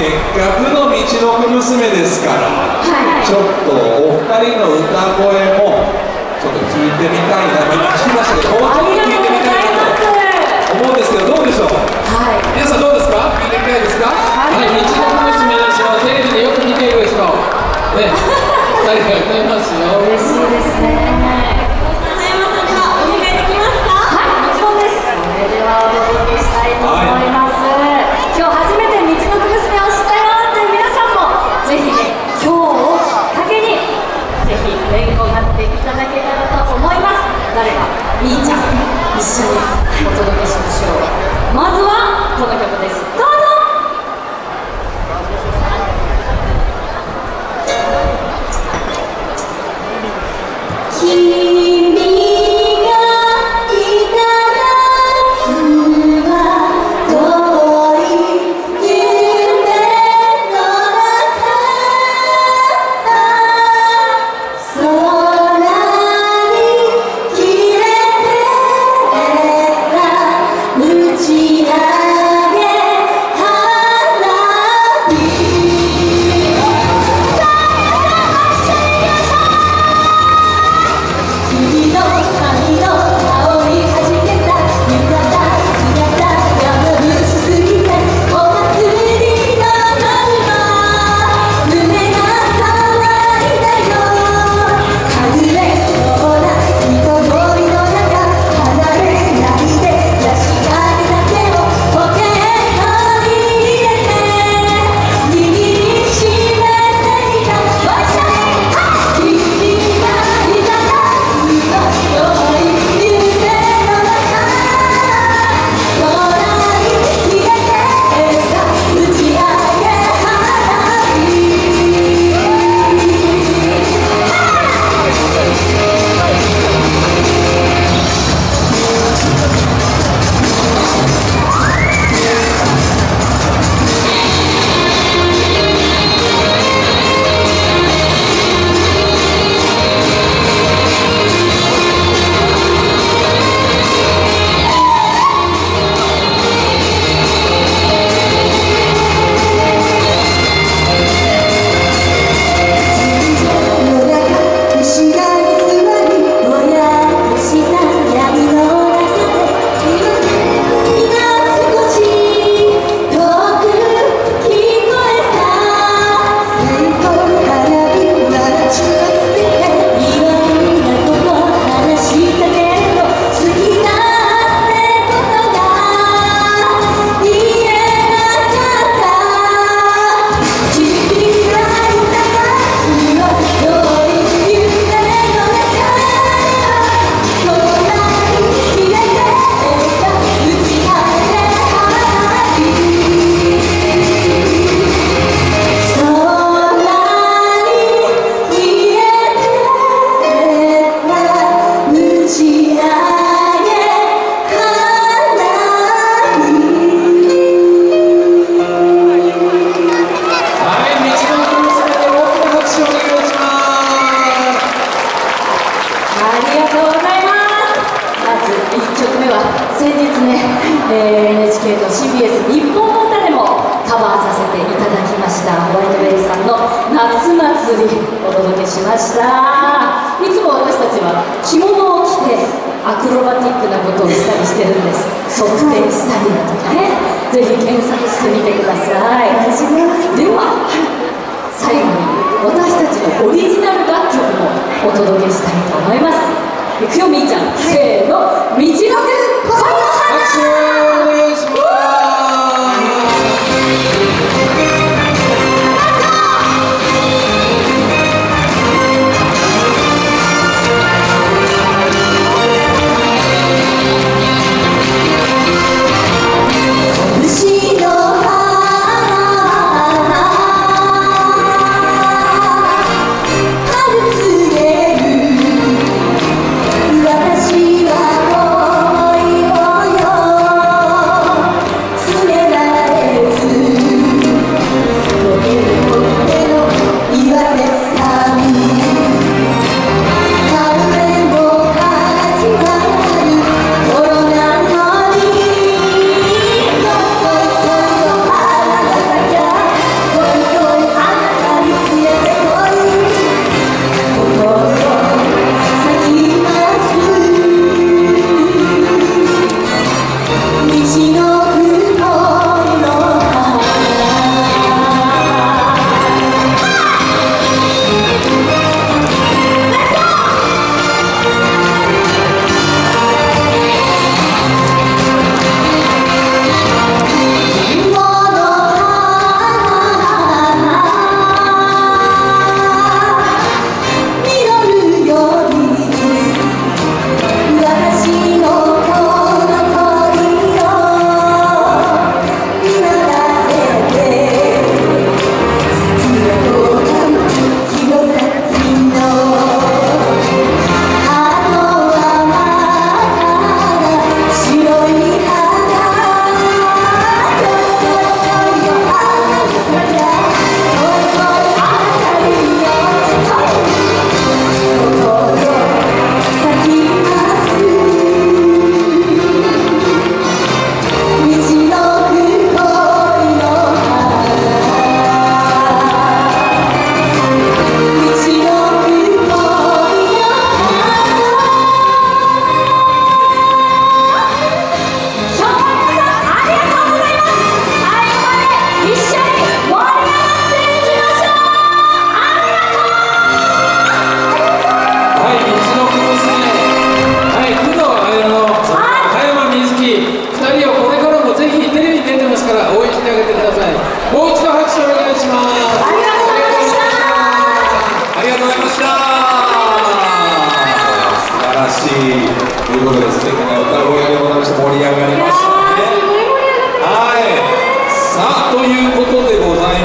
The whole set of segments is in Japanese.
せっかくのみちのく娘ですから、ちょっとお二人の歌声もちょっと聞いてみたいな、今聞きましたけど、もうちょっと聞いてみたいなと思うんですけど、どうでしょう。皆さんどうですか、聞いてみたいですか。 みちのく娘ですよ。テレビでよく見ている人ね、2人が歌いますよ。 嬉しいですね。と思います。今日初めてみちのく娘を知ったよっていう皆さんもぜひね、今日をきっかけにぜひ勉強になっていただけたらと思います。誰かみーちゃん一緒にお届けしましょう。まずはこの曲です。どうぞ。NHK と CBS 日本の歌でもカバーさせていただきましたホワイトベリーさんの夏祭りお届けしました。いつも私たちは着物を着てアクロバティックなことをしたりしてるんです。測定したりだとかね、ぜひ検索してみてください。では最後に私たちのオリジナル楽曲もお届けしたいと思います。いくよみーちゃん、せーの、みちのく恋の花。 私は思いをよ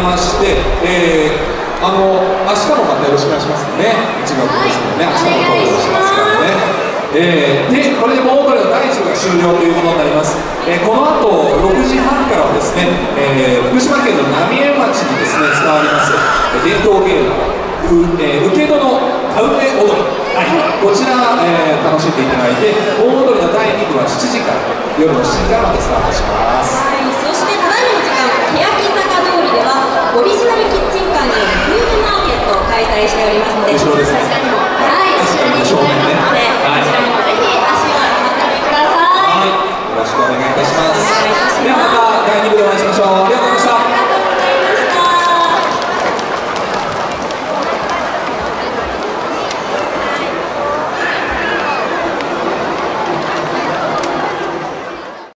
まして、明日もまたよろしくお願いしますね。1月ですけどね、明日も登場しますからね。で、これで盆踊りの第1部が終了ということになります。この後6時半からはですね、福島県の浪江町にですね、伝わります伝統芸能、請戸の田植え踊り、こちら、楽しんでいただいて、盆踊りの第2部は7時から、夜の7時からまでスタートします。 そしてただいまの時間、欅坂通りではオリジナルキッチンカーによるフードマーケットを開催しておりますので、 後ろですね。 こちらにも、後ろにございますので、こちらにもぜひ足を運んでください。 よろしくお願いいたします。ではまた第2部でお会いしましょう。ありがとうございました。